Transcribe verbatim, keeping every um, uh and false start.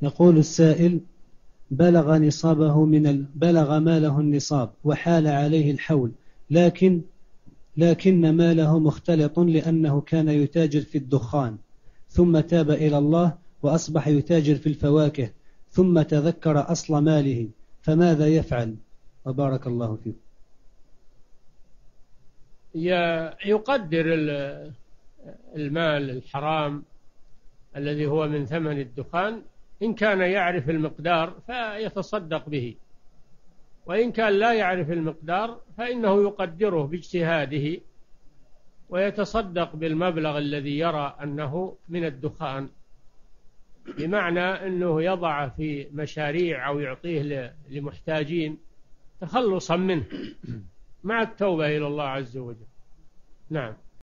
يقول السائل: بلغ نصابه من ال... بلغ ماله النصاب وحال عليه الحول، لكن لكن ماله مختلط لأنه كان يتاجر في الدخان، ثم تاب إلى الله وأصبح يتاجر في الفواكه، ثم تذكر أصل ماله، فماذا يفعل؟ وبارك الله فيكم. يقدر المال الحرام الذي هو من ثمن الدخان، إن كان يعرف المقدار فيتصدق به، وإن كان لا يعرف المقدار فإنه يقدره باجتهاده ويتصدق بالمبلغ الذي يرى أنه من الدخان، بمعنى أنه يضع في مشاريع أو يعطيه لمحتاجين تخلصا منه مع التوبة إلى الله عز وجل. نعم.